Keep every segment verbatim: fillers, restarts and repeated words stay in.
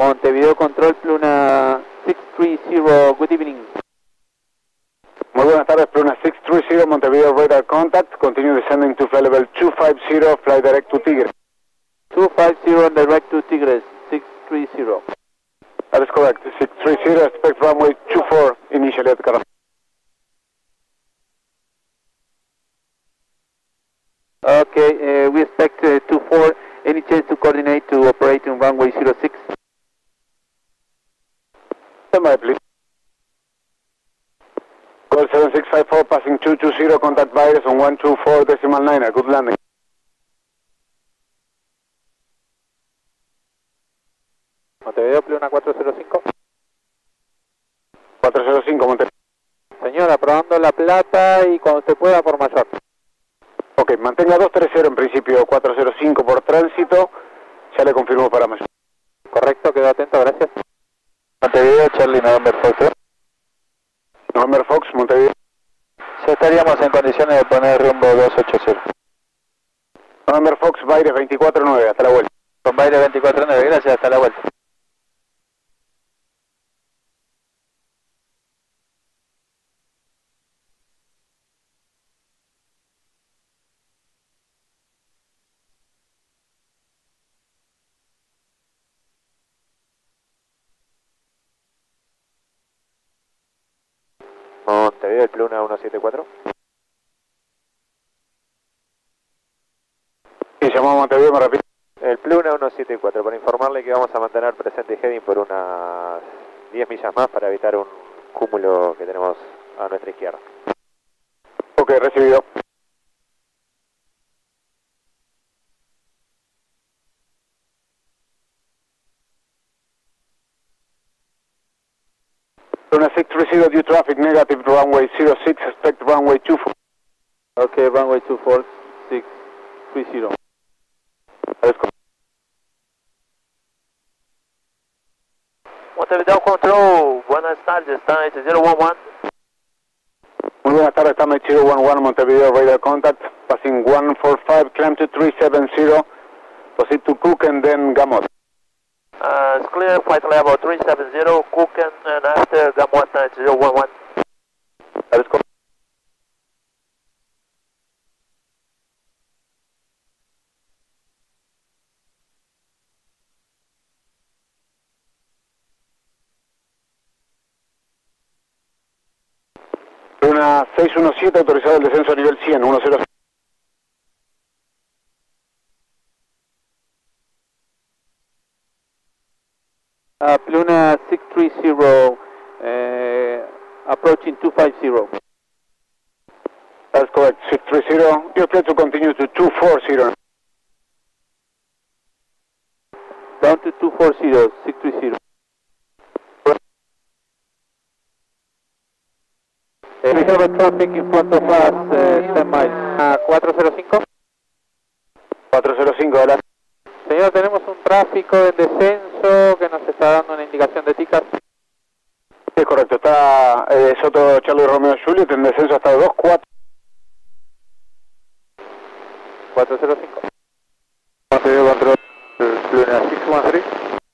Montevideo Control, Pluna six three zero, good evening. Muy buenas tardes, Pluna six three zero, Montevideo radar contact, continue descending to flight level two five zero, fly direct to Tigre. two five zero, direct to Tigres, six three zero. That is correct, six three zero, expect runway two four initially at Caracas. Okay, uh, we expect uh, two four, any chance to coordinate to operate in runway zero six? Stand by, please. Call seven six five four, passing two two zero, contact virus on one two four decimal nine, good landing. Montevideo, Pluna cuatro cero cinco. cuatro cero cinco, Montevideo. Señora, probando La Plata y cuando usted pueda por mayor. Ok, mantenga dos tres cero en principio, cuatro cero cinco por tránsito, ya le confirmo para mayor. Correcto, quedo atento, gracias. Montevideo, Charlie November Fox. ¿eh? November Fox, Montevideo. Ya estaríamos en condiciones de poner rumbo dos ocho cero. November Fox, Baires veinticuatro nueve, hasta la vuelta. Con Baires veinticuatro nueve, gracias, hasta la vuelta. Montevideo, el Pluna uno siete cuatro. Sí, llamamos a Montevideo, me repito. El Pluna uno siete cuatro, para informarle que vamos a mantener presente heading por unas diez millas más para evitar un cúmulo que tenemos a nuestra izquierda. Ok, recibido. Pluna six three zero, due traffic negative, runway zero six, expect runway two four. Okay, runway two four, six three zero. Montevideo Control, buenas tardes, está en zero one one. Muy buenas tardes, estamos en zero one one, Montevideo radar contact, passing one four five, climb to three seven zero, proceed to Cook and then Gamot. Uh, it's clear, flight level three seven zero, Cooken, and after Gamot at zero one one. That is correct. Pluna seis uno siete, autorizado el descenso a nivel cien, uno cero. Uh, Pluna six three zero, uh, approaching two five zero. That's correct, six three zero, you're clear to continue to two four zero. Down to two four zero, six three zero. Uh, we have a traffic in front of us, uh, ten miles. Uh, cuatro cero cinco. cuatro cero cinco, adelante. Señor, tenemos un tráfico en descenso que nos está dando una indicación de ticas. Sí, correcto, está eh, Soto Charlie Romeo Juliet en descenso hasta dos cuatro. cuatro cero cinco. Montevideo Control, Pluna six one three.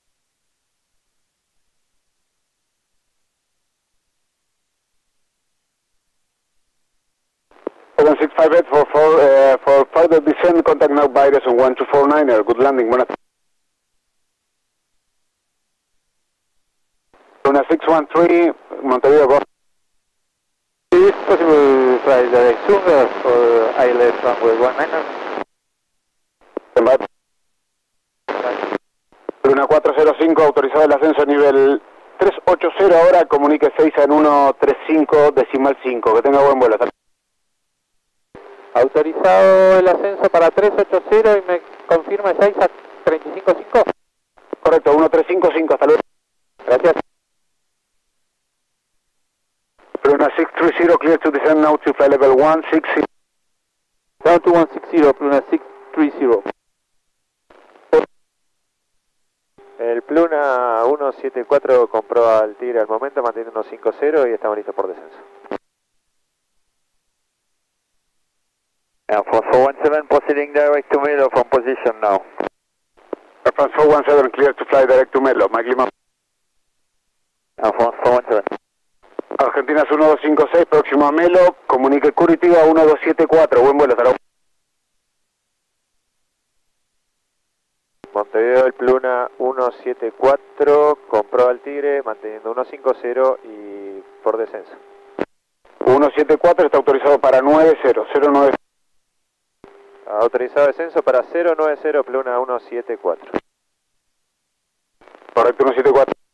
seven six five eight for, for, uh, for further descent, contact now virus on one two four nine, good landing, buenas tardes. Pluna six one three, Montevideo, go. Is it possible fly direct Sungas or I L S runway one niner? Stand by. Pluna cuatro cero cinco, autorizado el ascenso a nivel tres ocho cero, ahora comunique seis en uno tres cinco decimal cinco, que tenga buen vuelo. Autorizado el ascenso para tres ocho cero y me confirma seis a treinta y cinco cinco. Correcto, uno tres cinco cinco, hasta luego. Gracias. Pluna six three zero, clear to descend now to fly level one six zero. Down to one six zero, Pluna six three zero. El Pluna uno siete cuatro compró al Tigre al momento, manteniendo uno cinco cero y estamos listos por descenso. And for four one seven, proceeding direct to middle from position now. Air France four one seven, clear to fly direct to Melo, Mike Lima. Air France four one seven. Argentinas uno dos cinco seis, próximo a Melo, comunique Curitiba uno dos siete cuatro, buen vuelo, hasta luego. Montevideo el Pluna uno siete cuatro, comprueba el Tigre, manteniendo uno cinco cero y por descenso. uno siete cuatro está autorizado para nueve cero, cero nueve. Autorizado descenso para cero nueve cero, Pluna uno siete cuatro. Correcto, uno siete cuatro.